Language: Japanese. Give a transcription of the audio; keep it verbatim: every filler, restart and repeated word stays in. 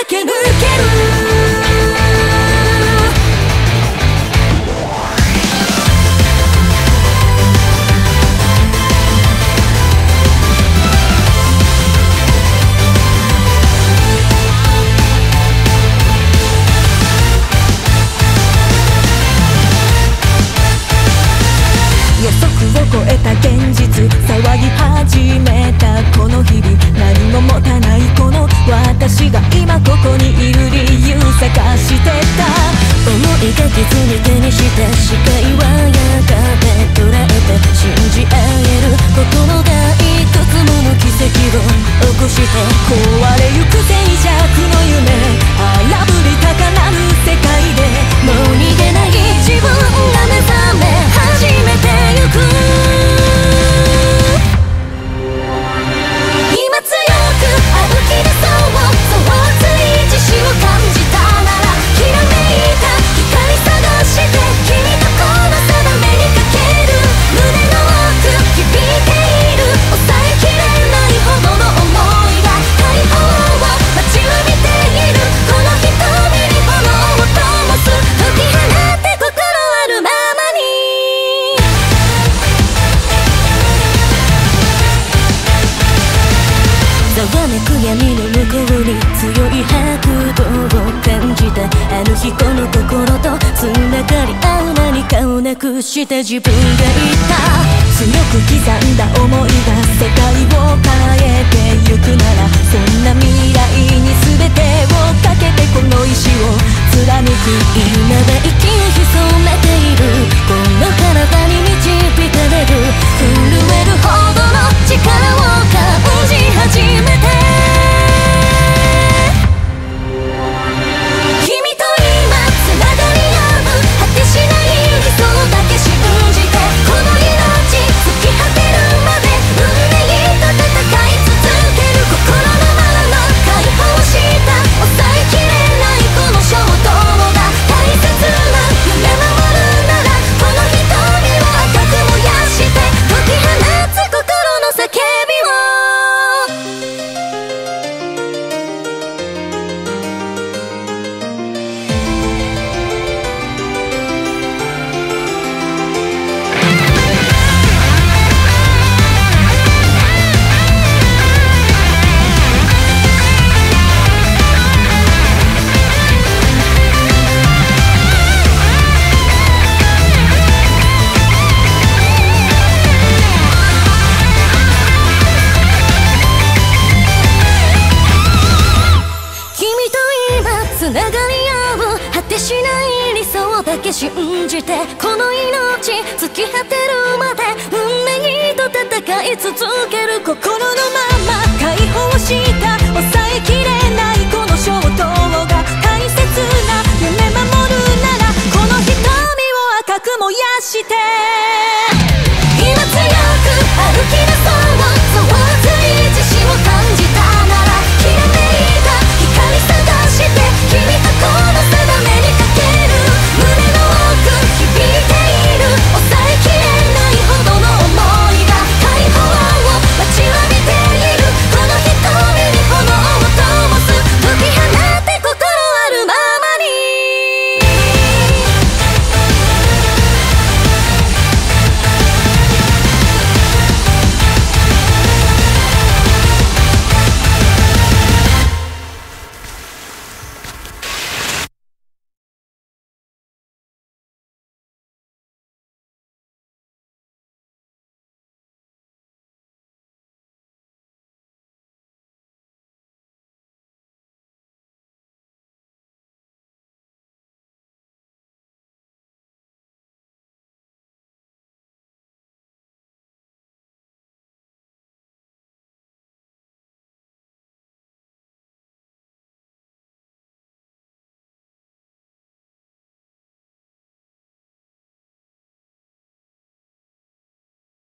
駆け抜ける予測を超えた現実騒ぎ始めたこの日々何も持たないこの私が今ここにいる理由探してた思いが傷に手にした視界はやがて捉えて信じ合える心がいくつもの奇跡を起こして壊れゆく静寂の夢荒ぶり高鳴る世界でもう逃げない自分が目覚め始めてゆく今強く歩き出そうそう熱い自信を感じたならひらめいた光探して君とこの定めにかける胸の奥響いている抑えきれないほどの想いが解放を待ちわびているこの瞳に炎を灯す解き放って心あるままにざわめく闇の向こうに強い拍動を感じたあの日この心とつながり合う何かをなくした自分がいた強く刻んだ思いが世界を変えてゆくならそんな未来に全てをかけてこの意志を貫く今は息を潜めているこの体に導かれる震えるほどの力を感じ始めて君と今つながり合う果てしない理想だけ信じてこの命尽き果てるまで運命と戦い続ける心のまま解放した抑えきれないこの衝動が大切な夢守るならこの瞳を赤く燃やして解き放つ心の叫びをつながり合う果てしない理想だけ信じてこの命尽き果てるまで運命と戦い続ける心のまま